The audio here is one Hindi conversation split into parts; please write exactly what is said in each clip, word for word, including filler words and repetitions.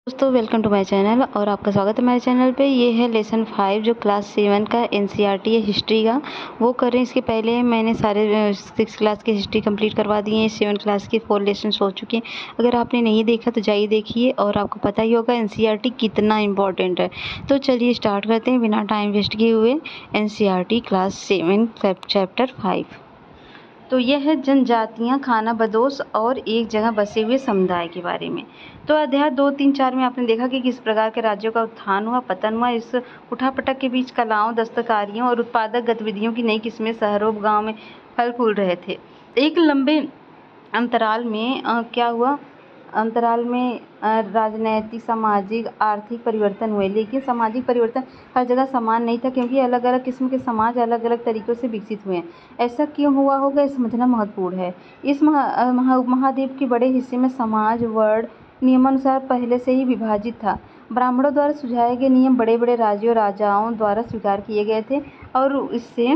दोस्तों वेलकम टू माय चैनल और आपका स्वागत है हमारे चैनल पे। ये है लेसन फाइव जो क्लास सेवन का एनसीईआरटी है हिस्ट्री का, वो कर रहे हैं। इसके पहले मैंने सारे सिक्स क्लास की हिस्ट्री कंप्लीट करवा दी है। सेवन क्लास की फोर लेसन हो चुके हैं। अगर आपने नहीं देखा तो जाइए देखिए और आपको पता ही होगा एनसीईआरटी कितना इम्पोर्टेंट है। तो चलिए स्टार्ट करते हैं बिना टाइम वेस्ट किए हुए NCERT class seven chapter five. तो यह है जनजातियां खानाबदोश और एक जगह बसे हुए समुदाय के बारे में। तो अध्याय दो तीन चार में आपने देखा कि किस प्रकार के राज्यों का उत्थान हुआ, पतन हुआ। इस उठापटक के बीच कलाओं, दस्तकारियों और उत्पादक गतिविधियों की नई किस्में शहरों गांव में फल फूल रहे थे। एक लंबे अंतराल में आ, क्या हुआ अंतराल में राजनैतिक, सामाजिक, आर्थिक परिवर्तन हुए, लेकिन सामाजिक परिवर्तन हर जगह समान नहीं था, क्योंकि अलग अलग किस्म के समाज अलग अलग तरीक़ों से विकसित हुए हैं। ऐसा क्यों हुआ होगा, ये समझना महत्वपूर्ण है। इस महा, महा, महाद्वीप के बड़े हिस्से में समाज वर्ण नियमानुसार पहले से ही विभाजित था। ब्राह्मणों द्वारा सुझाए गए नियम बड़े बड़े राज्यों राजाओं द्वारा स्वीकार किए गए थे, और इससे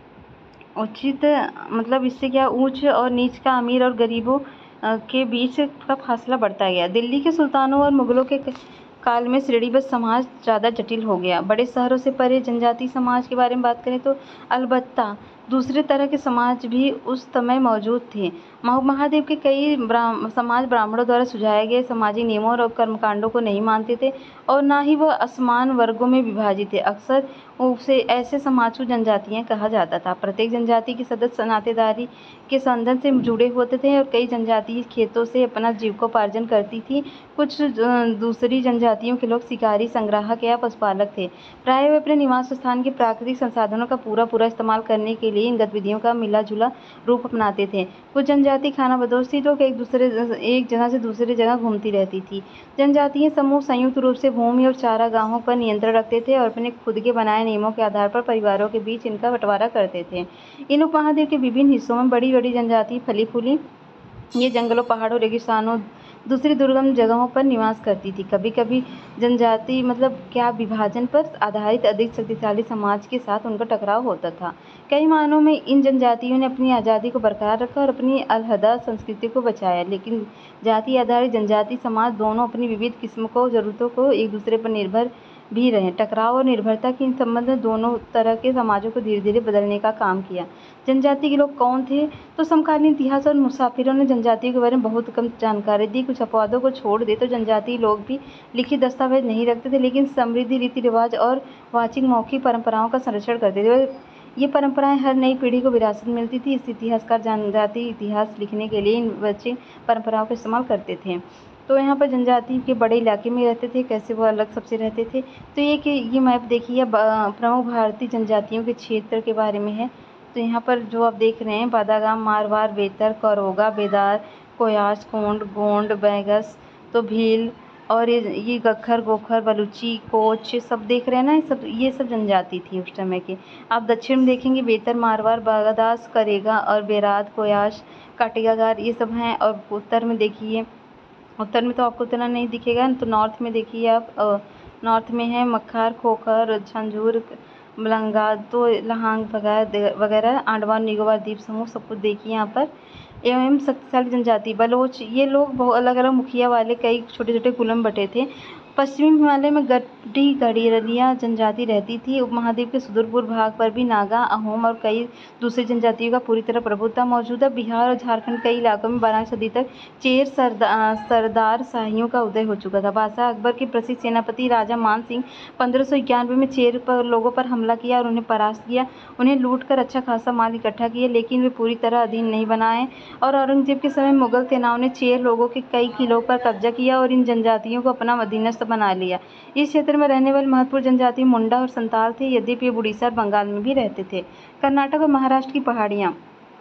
उचित मतलब इससे क्या ऊंच और नीच का, अमीर और गरीबों के बीच का फासला बढ़ता गया। दिल्ली के सुल्तानों और मुगलों के काल में श्रेणीबद्ध समाज ज़्यादा जटिल हो गया। बड़े शहरों से परे जनजातीय समाज के बारे में बात करें तो अलबत्ता दूसरे तरह के समाज भी उस समय मौजूद थे। महाद्वीप के कई ब्राह्म समाज ब्राह्मणों द्वारा सुझाए गए सामाजिक नियमों और कर्मकांडों को नहीं मानते थे, और ना ही वह असमान वर्गों में विभाजित थे। अक्सर उसे ऐसे समाज को जनजातियाँ कहा जाता था। प्रत्येक जनजाति के सदस्य नातेदारी के संबंध से जुड़े होते थे, और कई जनजाति खेतों से अपना जीविकोपार्जन करती थी। कुछ दूसरी जनजातियों के लोग शिकारी, संग्राहक या पशुपालक थे। प्राय वे अपने निवास स्थान के प्राकृतिक संसाधनों का पूरा पूरा इस्तेमाल करने के लिए इन गतिविधियों का मिला जुला रूप अपनाते थे। कुछ जनजाति खानाबदोश थी, लोग एक दूसरे एक जगह से दूसरी जगह घूमती रहती थी। जनजातीय समूह संयुक्त रूप से भूमि और चारागाहों पर नियंत्रण रखते थे और अपने खुद के बनाए नियमों के आधार पर परिवारों के बीच इनका बंटवारा करते थे। इन उपमहाद्वीप के विभिन्न हिस्सों में बड़ी बड़ी जनजाति फली फूली ये जंगलों, पहाड़ों, रेगिस्तानों, दूसरी दुर्गम जगहों पर निवास करती थी। कभी कभी जनजाति मतलब क्या विभाजन पर आधारित अधिक शक्तिशाली समाज के साथ उनका टकराव होता था। कई मायनों में इन जनजातियों ने अपनी आज़ादी को बरकरार रखा और अपनी अलहदा संस्कृति को बचाया, लेकिन जाति आधारित जनजाति समाज दोनों अपनी विविध किस्म को जरूरतों को एक दूसरे पर निर्भर भी रहे। टकराव और निर्भरता के इन संबंध ने दोनों तरह के समाजों को धीरे धीरे बदलने का काम किया। जनजाति के लोग कौन थे, तो समकालीन इतिहास और मुसाफिरों ने जनजातियों के बारे में बहुत कम जानकारी दी। कुछ अपवादों को छोड़ दे तो जनजातीय लोग भी लिखित दस्तावेज नहीं रखते थे, लेकिन समृद्धि रीति रिवाज और वाचिक मौखिक परंपराओं का संरक्षण करते थे। ये परंपराएं हर नई पीढ़ी को विरासत मिलती थी। इस इतिहासकार जनजातीय इतिहास लिखने के लिए इन वाचिक परंपराओं का इस्तेमाल करते थे। तो यहाँ पर जनजाति के बड़े इलाके में रहते थे, कैसे वो अलग सबसे रहते थे। तो ये कि ये मैप देखिए, प्रमुख भारतीय जनजातियों के क्षेत्र के बारे में है। तो यहाँ पर जो आप देख रहे हैं, बादागाम, मारवाड़, बेतर, करोगा, बेदार, कोयास, कोंड, गोंड, बैगस, तो भील, और ये ये गखर, गोखर, बलूची, कोच सब देख रहे हैं ना, ये सब ये सब जनजाति थी उस समय के। आप दक्षिण में देखेंगे बेतर, मारवाड़, बागदास, करेगा और बेराद, कोयास, काटियागार, ये सब हैं। और उत्तर में देखिए, उत्तर में तो आपको इतना नहीं दिखेगा, तो नॉर्थ में देखिए आप, नॉर्थ में है मखार, खोखर, झंझूर, मलंगा, तो लहांग वगैरह, अंडमान निकोबार द्वीप समूह, सब कुछ देखिए यहाँ पर। एवं शक्तिशाली जनजाति बलोच, ये लोग बहुत अलग अलग मुखिया वाले कई छोटे छोटे कुलों में बटे थे। पश्चिमी हिमालय में गड्डी गडीरलिया जनजाति रहती थी। उपमहाद्वीप के सुदूर पूर्व भाग पर भी नागा, अहोम और कई दूसरी जनजातियों का पूरी तरह प्रभुत्व मौजूदा। बिहार और झारखंड कई इलाकों में बारहवीं सदी तक चेर सरदा, सरदार शाहियों का उदय हो चुका था। बादशाह अकबर के प्रसिद्ध सेनापति राजा मान सिंह पंद्रह सौ इक्यानवे में चेर पर लोगों पर हमला किया और उन्हें परास्त किया। उन्हें लूट कर अच्छा खासा माल इकट्ठा किया, लेकिन वे पूरी तरह अधीन नहीं बनाए। और औरंगजेब के समय मुगल सेनाओं ने चेर लोगों के कई किलों पर कब्जा किया और इन जनजातियों को अपना अधीनस्थ बना लिया। इस क्षेत्र में रहने वाली महत्वपूर्ण जनजाति मुंडा और संताल थे, यद्यपि ये उड़ीसा और बंगाल में भी रहते थे। कर्नाटक और महाराष्ट्र की पहाड़ियाँ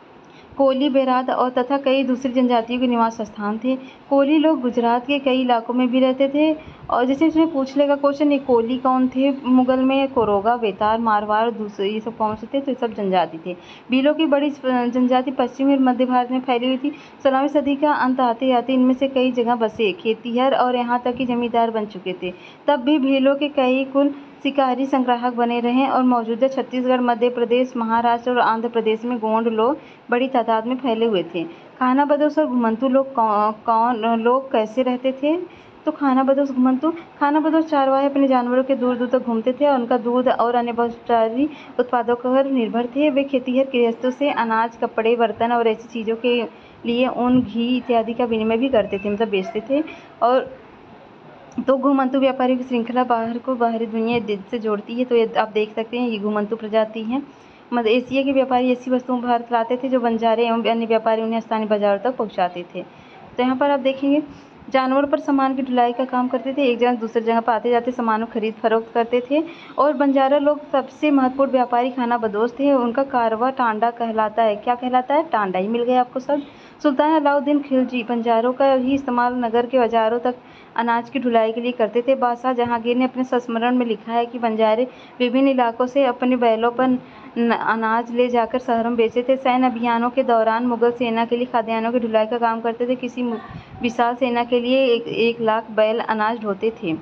कोली, बेराद और तथा कई दूसरी जनजातियों के निवास स्थान थे। कोली लोग गुजरात के कई इलाकों में भी रहते थे। और जैसे इसमें पूछ लेगा क्वेश्चन, ये कोली कौन थे मुगल में, कोरोगा, बेतार, मारवाड़, दूसरे ये सब कौन से थे, तो ये सब जनजाति थे। भीलों की बड़ी जनजाति पश्चिमी और मध्य भारत में फैली हुई थी। सोलहवीं सदी का अंत आते आते इनमें से कई जगह बसे, खेतिहर और यहाँ तक कि जमींदार बन चुके थे। तब भी भीलों के कई कुल शिकारी संग्राहक बने रहे और मौजूदा छत्तीसगढ़, मध्य प्रदेश, महाराष्ट्र और आंध्र प्रदेश में गोंड लोग बड़ी तादाद में फैले हुए थे। खानाबदोश और घुमंतू लोग कौन लोग कैसे रहते थे, तो खानाबदोश घुमंतु खानाबदोश चरवाहे अपने जानवरों के दूर दूर तक घूमते थे और उनका दूध और अन्य बहुचारी उत्पादों पर निर्भर थे। वे खेतिहर गृहस्थों से अनाज, कपड़े, बर्तन और ऐसी चीज़ों के लिए ऊन, घी इत्यादि का विनिमय भी करते थे, मतलब बेचते थे। और तो घुमंतु व्यापारियों की श्रृंखला बाहर को बाहरी दुनिया से जोड़ती है। तो ये आप देख सकते हैं, ये घुमंतु प्रजाति है। मध्य एशिया के व्यापारी ऐसी वस्तुओं भारत लाते थे जो बंजारे एवं अन्य व्यापारी उन्हें स्थानीय बाजारों तक पहुंचाते थे। तो यहाँ पर आप देखेंगे, जानवरों पर सामान की ढुलाई का काम करते थे, एक जगह दूसरी जगह पर आते जाते सामानों खरीद फरोख्त करते थे। और बंजारा लोग सबसे महत्वपूर्ण व्यापारी खानाबदोश थे। उनका कारवा टांडा कहलाता है। क्या कहलाता है? टांडा ही मिल गया आपको सब। सुल्तान अलाउद्दीन खिलजी बंजारों का ही इस्तेमाल नगर के बाजारों तक अनाज की ढुलाई के लिए करते थे। बादशाह जहांगीर ने अपने संस्मरण में लिखा है कि बंजारे विभिन्न इलाकों से अपने बैलों पर अनाज ले जाकर शहरों में बेचते थे। सैन्य अभियानों के दौरान मुगल सेना के लिए खाद्यान्नों की ढुलाई का काम करते थे। किसी विशाल सेना के लिए एक, एक लाख बैल अनाज ढोते थे।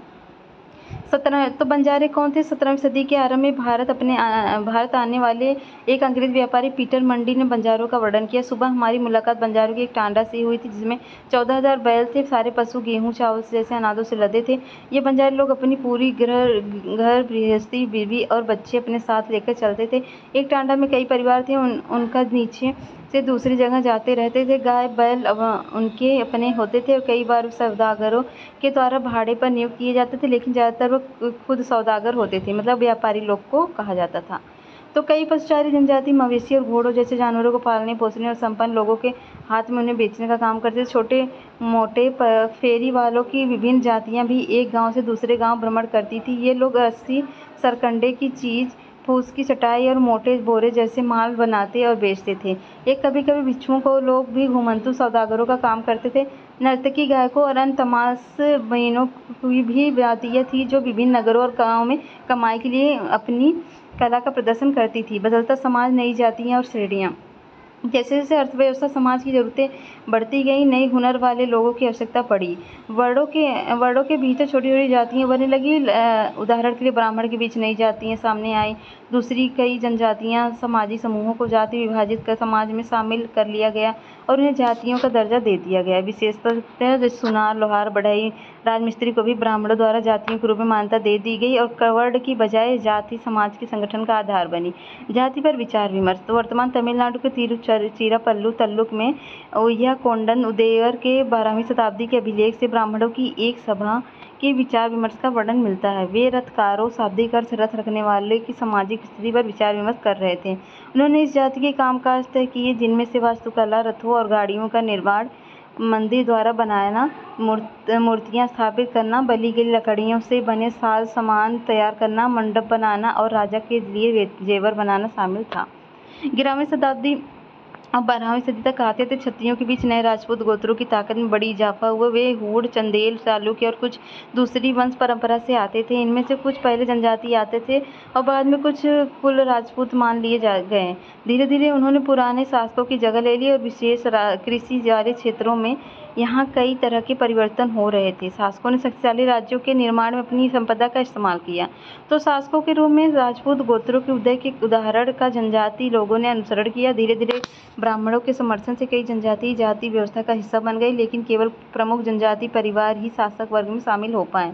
सत्रह तो बंजारे कौन थे? सत्रहवीं सदी के आरंभ में भारत अपने आ, भारत आने वाले एक अंग्रेज व्यापारी पीटर मंडी ने बंजारों का वर्णन किया। सुबह हमारी मुलाकात बंजारों की एक टांडा से हुई थी जिसमें चौदह हजार बैल थे। सारे पशु गेहूं, चावल जैसे अनाजों से लदे थे। ये बंजारे लोग अपनी पूरी घर घर गृहस्थी, बीवी और बच्चे अपने साथ लेकर चलते थे। एक टांडा में कई परिवार थे। उन, उनका नीचे से दूसरी जगह जाते रहते थे। गाय बैल उनके अपने होते थे और कई बार सौदागरों के द्वारा भाड़े पर नियुक्त किए जाते थे, लेकिन ज़्यादातर वो खुद सौदागर होते थे, मतलब व्यापारी लोग को कहा जाता था। तो कई पशुचारी जनजाति मवेशी और घोड़ों जैसे जानवरों को पालने, पोसने और संपन्न लोगों के हाथ में उन्हें बेचने का काम करते थे। छोटे मोटे फेरी वालों की विभिन्न जातियां भी एक गांव से दूसरे गांव भ्रमण करती थी। ये लोग रस्सी, सरकंडे की चीज़, फूस की चटाई और मोटे बोरे जैसे माल बनाते और बेचते थे। एक कभी कभी भिक्षुओं को लोग भी घुमंतु सौदागरों का काम करते थे। नर्तकी, गायकों और अन्य तमाशबीनों की भी जातियाँ थी जो विभिन्न नगरों और गाँवों में कमाई के लिए अपनी कला का प्रदर्शन करती थी। बदलता समाज, नई जातियाँ और श्रेणियाँ। जैसे जैसे अर्थव्यवस्था, समाज की ज़रूरतें बढ़ती गई, नई हुनर वाले लोगों की आवश्यकता पड़ी। वर्णों के वर्णों के भीतर छोटी छोटी जातियाँ बनने लगी। उदाहरण के लिए ब्राह्मण के बीच नई जातियाँ सामने आई। दूसरी कई जनजातियाँ, सामाजिक समूहों को जाति विभाजित कर समाज में शामिल कर लिया गया और उन्हें जातियों का दर्जा दे दिया गया। विशेषतः जैसे सुनार, लोहार, बढ़ई, राजमिस्त्री को भी ब्राह्मणों द्वारा जातियों के रूप में मान्यता दे दी गई और कवर्ण की बजाय जाति समाज के संगठन का आधार बनी। जाति पर विचार विमर्श। तो वर्तमान तमिलनाडु के तिरुचिरापल्ली ताल्लुक में ओय्या कोंडन उदयवर के बारहवीं शताब्दी के अभिलेख से ब्राह्मणों की एक सभा के विचार विमर्श का वर्णन मिलता है। वे रथकारों, शाब्दिक अर्थ रथ रखने वाले की सामाजिक स्थिति पर विचार विमर्श कर रहे थे। उन्होंने इस जाति के कामकाज तय किए जिनमें से वास्तुकला, रथों और गाड़ियों का निर्माण, मंदिर द्वारा बनाना, मूर्तियां स्थापित करना, बलि के लिए लकड़ियों से बने साज सामान तैयार करना, मंडप बनाना और राजा के लिए जेवर बनाना शामिल था। ग्यारहवीं शताब्दी अब बारहवीं सदी तक आते थे। क्षत्रियों के बीच नए राजपूत गोत्रों की ताकत में बड़ी इजाफा हुआ। वे हूण, चंदेल, चालुक्य और कुछ दूसरी वंश परंपरा से आते थे। इनमें से कुछ पहले जनजाति आते थे और बाद में कुछ कुल राजपूत मान लिए जा गए। धीरे धीरे उन्होंने पुराने शासकों की जगह ले ली और विशेष कृषि वाले क्षेत्रों में यहाँ कई तरह के परिवर्तन हो रहे थे। शासकों ने शक्तिशाली राज्यों के निर्माण में अपनी संपदा का इस्तेमाल किया। तो शासकों के रूप में राजपूत गोत्रों के उदय के उदाहरण का जनजाति लोगों ने अनुसरण किया। धीरे धीरे ब्राह्मणों के समर्थन से कई जनजाति जाति व्यवस्था का हिस्सा बन गई, लेकिन केवल प्रमुख जनजाति परिवार ही शासक वर्ग में शामिल हो पाए।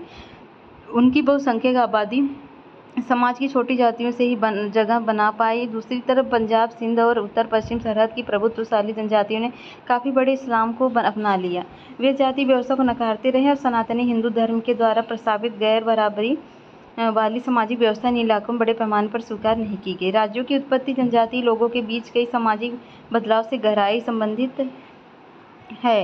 उनकी बहुसंख्यक आबादी समाज की छोटी जातियों से ही बन, जगह बना पाई। दूसरी तरफ पंजाब, सिंध और उत्तर पश्चिम सरहद की प्रभुत्वशाली जनजातियों ने काफ़ी बड़े इस्लाम को अपना लिया। वे जाति व्यवस्था को नकारते रहे और सनातनी हिंदू धर्म के द्वारा प्रस्तावित गैर बराबरी वाली सामाजिक व्यवस्था इन इलाकों में बड़े पैमाने पर स्वीकार नहीं की गई। राज्यों की उत्पत्ति जनजातीय लोगों के बीच कई सामाजिक बदलाव से गहराई संबंधित है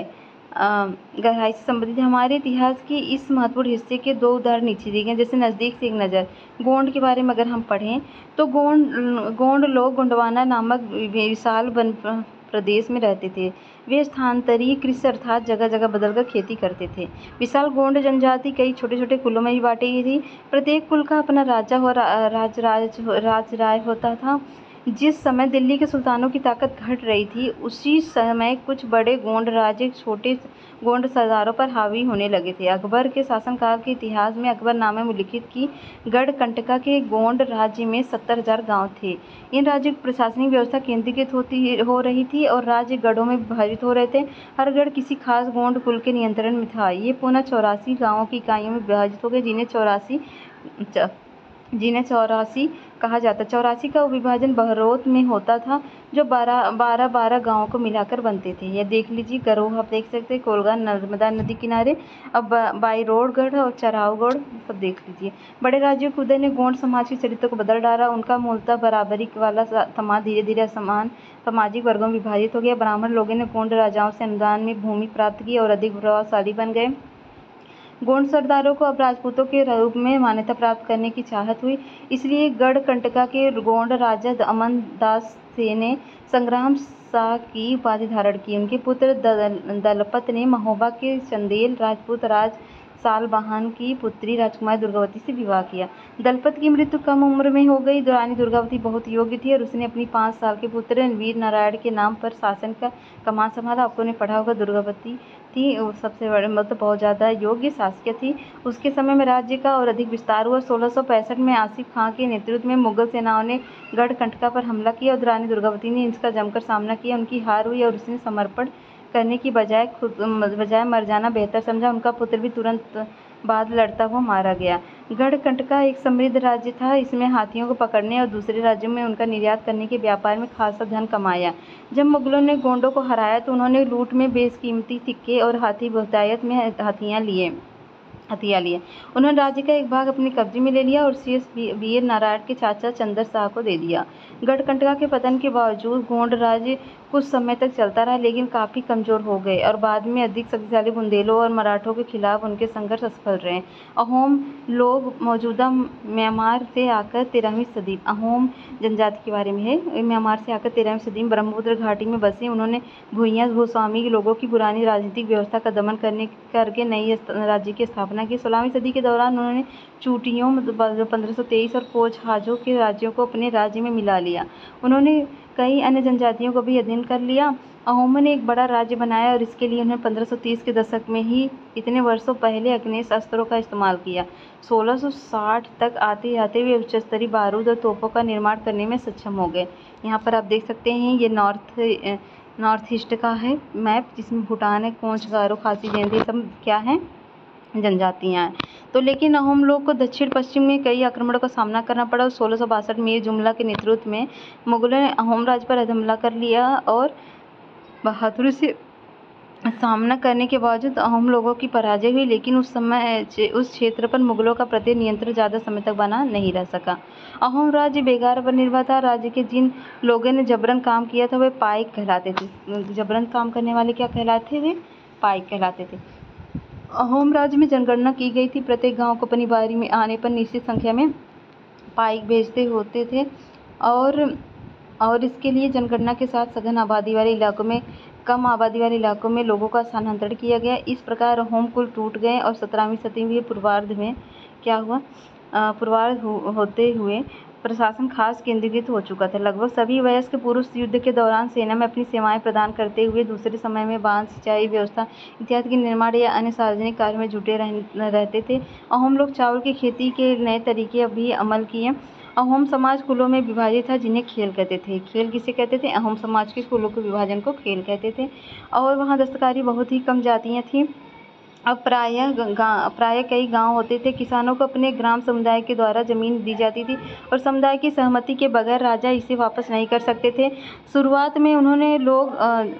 गहराई से संबंधित हमारे इतिहास के इस महत्वपूर्ण हिस्से के दो उदाहरण नीचे दिए गए। जैसे नज़दीक से एक नज़र, गोंड के बारे में अगर हम पढ़ें तो गोंड गोंड लोग गोंडवाना नामक विशाल वन प्रदेश में रहते थे। वे स्थानांतरीय कृषि अर्थात जगह जगह बदलकर खेती करते थे। विशाल गोंड जनजाति कई छोटे छोटे कुलों में भी बांटी गई थी। प्रत्येक कुल का अपना राजा और राज राज राज राय होता था। जिस समय दिल्ली के सुल्तानों की ताकत घट रही थी, उसी समय कुछ बड़े गोंड राज्य छोटे गोंड सरदारों पर हावी होने लगे थे। अकबर के शासनकाल के इतिहास में अकबरनामे में लिखित कि गढ़कंटका के गोंड राज्य में सत्तर हजार गाँव थे। इन राज्यों की प्रशासनिक व्यवस्था केंद्रीकृत होती हो रही थी और राज्य गढ़ों में विभाजित हो रहे थे। हर गढ़ किसी खास गोंड कुल के नियंत्रण में था। ये पुनः चौरासी गाँवों की इकाइयों में विभाजित हो गए, जिन्हें चौरासी जिन्हें चौरासी कहा जाता। चौरासी का विभाजन बहरोत में होता था, जो बारह बारह बारह गाँवों को मिलाकर बनते थे। यह देख लीजिए, गरोह आप देख सकते हैं, कोलगा नर्मदा नदी किनारे, अब बाईरोडगढ़ और चरावगढ़ सब देख लीजिए। बड़े राज्यों के उदय ने गोंड समाज के चरित्र को बदल डाला। उनका मूलतः बराबरी वाला समाज धीरे धीरे समान सामाजिक वर्गों में विभाजित हो गया। ब्राह्मण लोगों ने गोंड राजाओं से अनुदान में भूमि प्राप्त की और अधिक प्रभावशाली बन गए। गोंड सरदारों को अब राजपूतों के रूप में मान्यता प्राप्त करने की चाहत हुई, इसलिए गढ़कंटका के गोंड राजा अमन दास ने संग्राम शाह की उपाधि धारण की। उनके पुत्र दलपत ने महोबा के चंदेल राजपूत राज सालबहान की पुत्री राजकुमारी दुर्गावती से विवाह किया। दलपत की मृत्यु कम उम्र में हो गई। रानी दुर्गावती बहुत योग्य थी और उसने अपनी पाँच साल के पुत्र वीर नारायण के नाम पर शासन का कमान संभाला। आपको ने पढ़ा होगा, दुर्गावती थी सबसे बड़े मतलब बहुत ज़्यादा योग्य शासक थी। उसके समय में राज्य का और अधिक विस्तार हुआ। सोलह सौ पैंसठ में आसिफ खां के नेतृत्व में मुगल सेनाओं ने गढ़कंटका पर हमला किया और रानी दुर्गावती ने इसका जमकर सामना किया। उनकी हार हुई और उसने समर्पण करने की बजाय खुद बजाय मर जाना बेहतर समझा। उनका पुत्र भी तुरंत बाद लड़ता हुआ मारा गया। गढ़कंटका एक समृद्ध राज्य था। इसमें हाथियों को पकड़ने और दूसरे राज्यों में उनका निर्यात करने के व्यापार में खासा धन कमाया। जब मुगलों ने गोंडों को हराया तो उन्होंने लूट में बेशकीमती सिक्के और हाथी बहुतायत में हथियार लिए हथियार लिए उन्होंने राज्य का एक भाग अपने कब्जे में ले लिया और शेष वीर नारायण के चाचा चंदर शाह को दे दिया। गढ़कंटका के पतन के बावजूद गोंड राज्य कुछ समय तक चलता रहा, लेकिन काफ़ी कमज़ोर हो गए और बाद में अधिक शक्तिशाली बुंदेलों और मराठों के खिलाफ उनके संघर्ष असफल रहे। अहोम लोग मौजूदा म्यांमार से आकर तेरहवीं सदी अहोम जनजाति के बारे में है म्यांमार से आकर तेरहवीं सदी में ब्रह्मपुत्र घाटी में बसे। उन्होंने भूइयाँ भूस्वामी के लोगों की पुरानी राजनीतिक व्यवस्था का दमन करने करके नई राज्य की स्थापना की। सोलहवीं सदी के दौरान उन्होंने चूटियों मतलब पंद्रह सौ तेईस और कोच हाजों के राज्यों को अपने राज्य में मिला लिया। उन्होंने कई अन्य जनजातियों को भी अधीन कर लिया। अहोमों ने एक बड़ा राज्य बनाया और इसके लिए उन्होंने पंद्रह सौ तीस के दशक में ही इतने वर्षों पहले अग्नेय अस्त्रों का इस्तेमाल किया। सोलह सौ साठ तक आते आते वे उच्च स्तरीय बारूद और तोपों का निर्माण करने में सक्षम हो गए। यहाँ पर आप देख सकते हैं, ये नॉर्थ नॉर्थ ईस्ट का है मैप, जिसमें भूटान है, कोंच, गारो, खासी, जयंती सब क्या है जनजातियाँ हैं। तो लेकिन अहोम लोग को दक्षिण पश्चिम में कई आक्रमणों का सामना करना पड़ा और सोलह सौ बासठ में जुमला के नेतृत्व में मुगलों ने अहोम राज्य पर हमला कर लिया और बहादुरी से सामना करने के बावजूद अहोम लोगों की पराजय हुई। लेकिन उस समय उस क्षेत्र पर मुगलों का प्रत्येक नियंत्रण ज़्यादा समय तक बना नहीं रह सका। अहोम राज्य बेगार पर निर्भर था। राज्य के जिन लोगों ने जबरन काम किया था वे पाइक कहलाते थे। जबरन काम करने वाले क्या कहलाते थे? पाइक कहलाते थे। अहोम राज्य में जनगणना की गई थी। प्रत्येक गांव को अपनी बारी में आने पर निश्चित संख्या में पाइक भेजते होते थे और और इसके लिए जनगणना के साथ सघन आबादी वाले इलाकों में कम आबादी वाले इलाकों में लोगों का स्थानांतरण किया गया। इस प्रकार अहोम कुल टूट गए और सत्रहवीं सदी पूर्वार्ध में क्या हुआ पूर्वार्ध हो, होते हुए प्रशासन खास केंद्रीकृत हो चुका था। लगभग सभी वयस्क पुरुष युद्ध के दौरान सेना में अपनी सेवाएं प्रदान करते हुए दूसरे समय में बांध, सिंचाई व्यवस्था इत्यादि के निर्माण या अन्य सार्वजनिक कार्य में जुटे रह, रहते थे। अहोम लोग चावल की खेती के नए तरीके भी अमल किए। अहोम समाज कुलों में विभाजित था, जिन्हें खेल कहते थे। खेल किसे कहते थे? अहोम समाज के कुलों के विभाजन को खेल कहते थे। और वहाँ दस्तकारी बहुत ही कम जातियाँ थीं। अब प्रायः प्रायः कई गांव होते थे। किसानों को अपने ग्राम समुदाय के द्वारा जमीन दी जाती थी और समुदाय की सहमति के बगैर राजा इसे वापस नहीं कर सकते थे। शुरुआत में उन्होंने लोग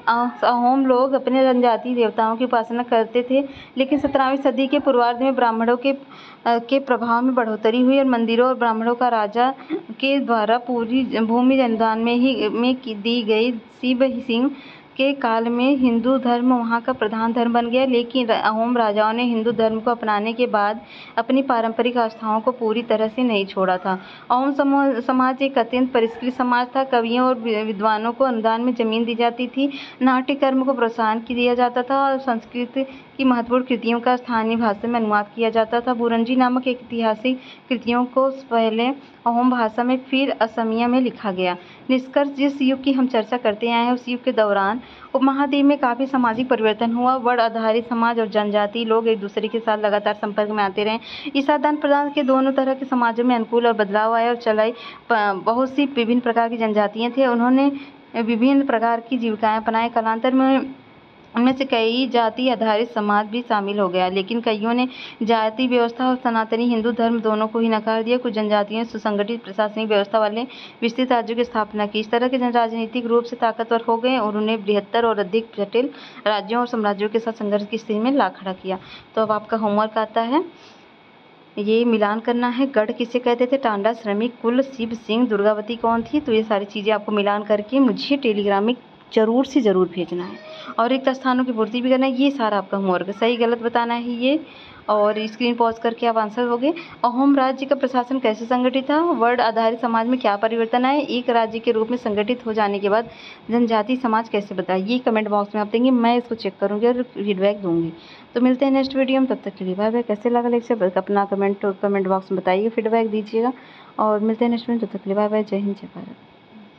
अहोम लोग अपने जनजातीय देवताओं की उपासना करते थे, लेकिन सत्रहवीं सदी के पूर्वार्ध में ब्राह्मणों के के प्रभाव में बढ़ोतरी हुई और मंदिरों और ब्राह्मणों का राजा के द्वारा पूरी भूमि अनुदान में ही में दी गई शिव सिंह के काल में हिंदू धर्म वहाँ का प्रधान धर्म बन गया, लेकिन अहोम राजाओं ने हिंदू धर्म को अपनाने के बाद अपनी पारंपरिक आस्थाओं को पूरी तरह से नहीं छोड़ा था। अहोम समाज एक अत्यंत परिष्कृत समाज था। कवियों और विद्वानों को अनुदान में जमीन दी जाती थी, नाट्य कर्म को प्रोत्साहन दिया जाता था और संस्कृत की महत्वपूर्ण कृतियों का स्थानीय भाषा में अनुवाद किया जाता था। बुरंजी नामक एक ऐतिहासिक कृतियों को पहले अहोम भाषा में फिर असमिया में लिखा गया। निष्कर्ष, जिस युग की हम चर्चा करते आए हैं उस युग के दौरान उपमहाद्वीप में काफ़ी सामाजिक परिवर्तन हुआ। वर्ण आधारित समाज और जनजाति लोग एक दूसरे के साथ लगातार संपर्क में आते रहे। इस आदान प्रदान के दोनों तरह के समाजों में अनुकूल और बदलाव आए और चलाई। बहुत सी विभिन्न प्रकार की जनजातियाँ थी, उन्होंने विभिन्न प्रकार की जीविकाएँ अपनाई। कालांतर में उनमें से कई जाति आधारित समाज भी शामिल हो गया, लेकिन कईयों ने जाति व्यवस्था और सनातनी हिंदू धर्म दोनों को ही नकार दिया। कुछ जनजातियों ने सुसंगठित प्रशासनिक व्यवस्था वाले विस्तृत राज्यों की स्थापना की। इस तरह के जन राजनीतिक रूप से ताकतवर हो गए और उन्हें बृहत्तर और अधिक जटिल राज्यों और साम्राज्यों के साथ संघर्ष की स्थिति में ला खड़ा किया। तो अब आपका होमवर्क आता है, ये मिलान करना है। गढ़ किसे कहते थे, टांडा, श्रमिक, कुल, शिव, सिंह, दुर्गावती कौन थी। तो ये सारी चीज़ें आपको मिलान करके मुझे टेलीग्राम में जरूर से ज़रूर भेजना है और रिक्त स्थानों की पूर्ति भी करना है। ये सारा आपका होमवर्क है, सही गलत बताना है ये, और स्क्रीन पॉज करके आप आंसर दोगे। अहोम राज्य का प्रशासन कैसे संगठित था, वर्ण आधारित समाज में क्या परिवर्तन आए, एक राज्य के रूप में संगठित हो जाने के बाद जनजाति समाज कैसे बदला, ये कमेंट बॉक्स में आप देंगे, मैं इसको चेक करूँगी और फीडबैक दूँगी। तो मिलते हैं नेक्स्ट वीडियो में, तब तक के लिए बाय बाय। कैसे लगा लेक्चर अपना कमेंट कमेंट बॉक्स में बताइए, फीडबैक दीजिएगा और मिलते हैं नेक्स्ट वीडियो, तब तक के लिए बाय बाय। जय हिंद, जय भारत।